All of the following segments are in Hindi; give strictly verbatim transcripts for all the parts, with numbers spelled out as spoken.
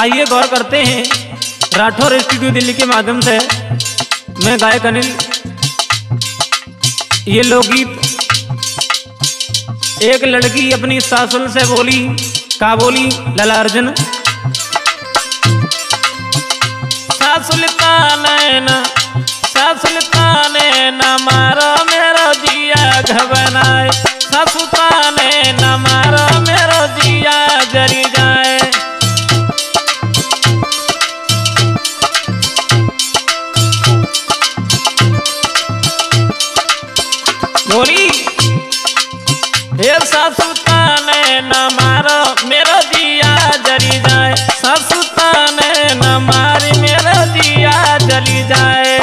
आइए गौर करते हैं राठौर स्टूडियो दिल्ली के माध्यम से मैं गायक अनिल। ये लोकगीत एक लड़की अपनी सासुल से बोली, का बोली लला अर्जुन। सासुल ताने ना सासुल ताने ना मारो मेरो जिया घबराए, सासु ताने ना मारो मेरो जिया जरी जाए। बोली हे सासु ताने न मारो मेरो जिया जली जाए, सासु ताने न मारी मेरो जिया जली जाए।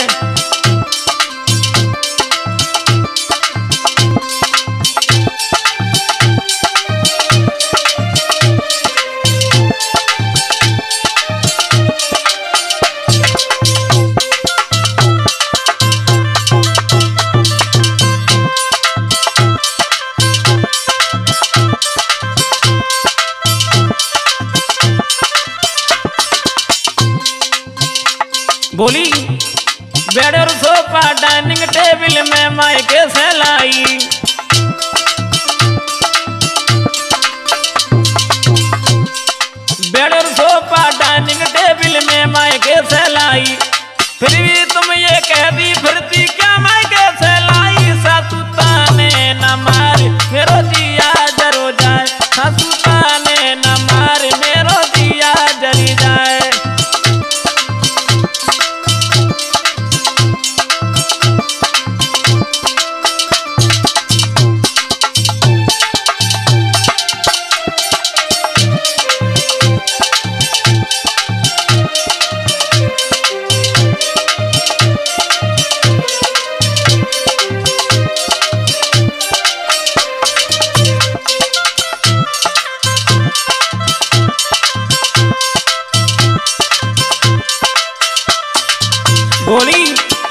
बोली बेड और सोफा डाइनिंग टेबल में मायके से लाई, बेड और सोफा डाइनिंग टेबल में मायके से लाई। फिर भी तुम ये कहती फिरती क्या मायके से लाई, सासु ताने न मार मेरो जिया जरो जाए, सासु ताने न मार मेरो जिया जली जाए। बोली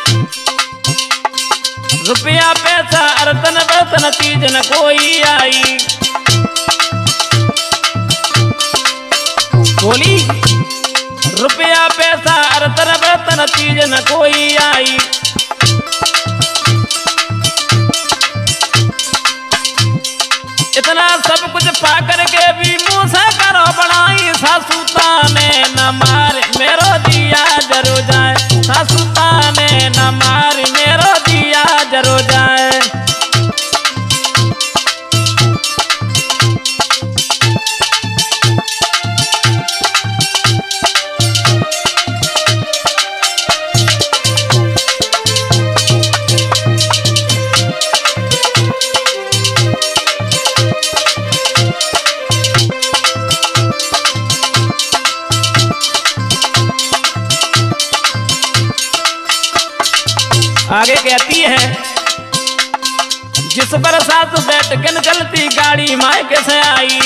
रुपया पैसा अर्तन बर्तन चीज न कोई आई, बोली रुपया पैसा अर्तन बर्तन चीज न कोई आई। इतना सब कुछ पा करके भी मुँह से करो बनाई, सासु ताने न मार मेरो दिया जरो जाए, सासु ताने न मार मेरो दिया जरो जाए। आगे कहती है जिस बरसात बैठ के चलती गाड़ी मायके से आई,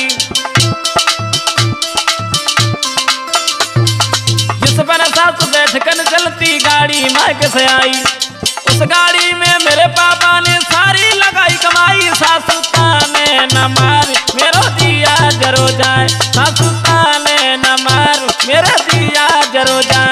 जिस बरसात बैठ के चलती गाड़ी मायके से आई, उस गाड़ी में मेरे पापा ने सारी लगाई कमाई, सासु ताने न मार मेरो दिया जरो जाए, सासु ताने न मार मेरा दिया जरो जाए।